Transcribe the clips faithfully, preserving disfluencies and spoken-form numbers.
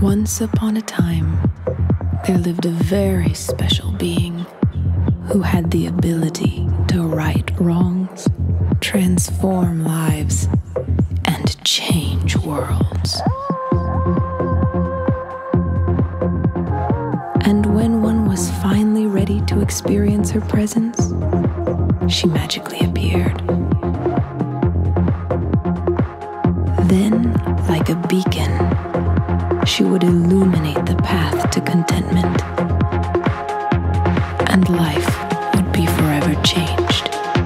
Once upon a time, there lived a very special being who had the ability to right wrongs, transform lives, and change worlds. And when one was finally ready to experience her presence, she magically appeared. Then, like a beacon, she would illuminate the path to contentment, and life would be forever changed.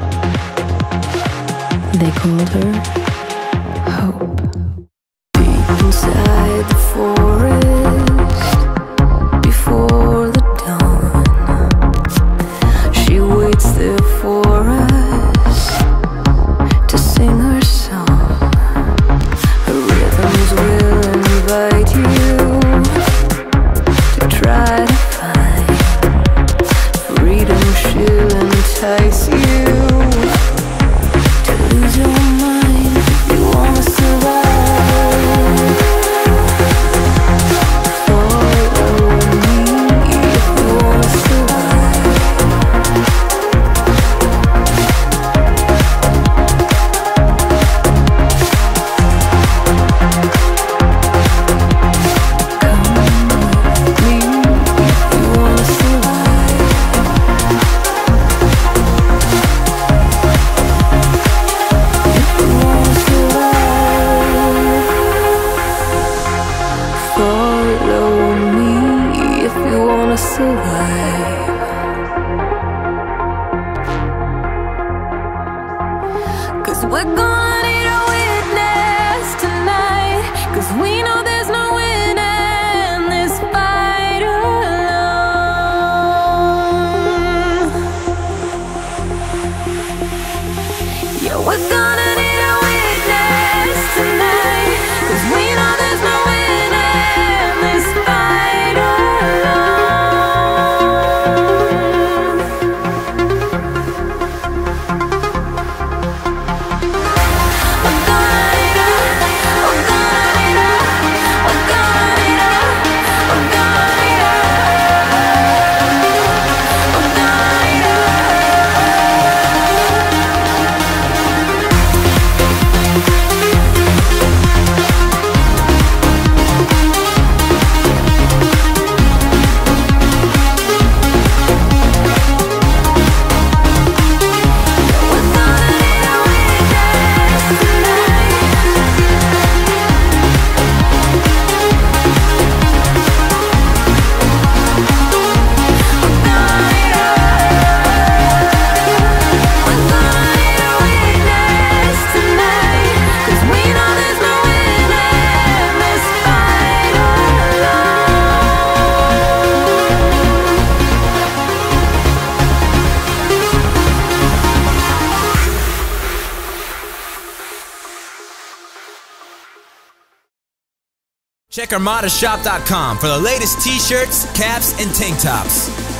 They called her Hope. Deep inside the forest, before the dawn, she waits there for us to sing her song. Her rhythms will invite you to try to find freedom. She'll entice you to lose your mind if you wanna survive. Follow me if you wanna survive. Follow me if you wanna survive. Cause we're gonna need a witness tonight, cause we know there's no winning this fight alone. Yeah, we're gonna need a witness tonight, cause we know there's no winning this fight alone. We're gonna need a, we're gonna need a, we're gonna need a, we're gonna need a, we're gonna need a. Check armada shop dot com for the latest t-shirts, caps, and tank tops.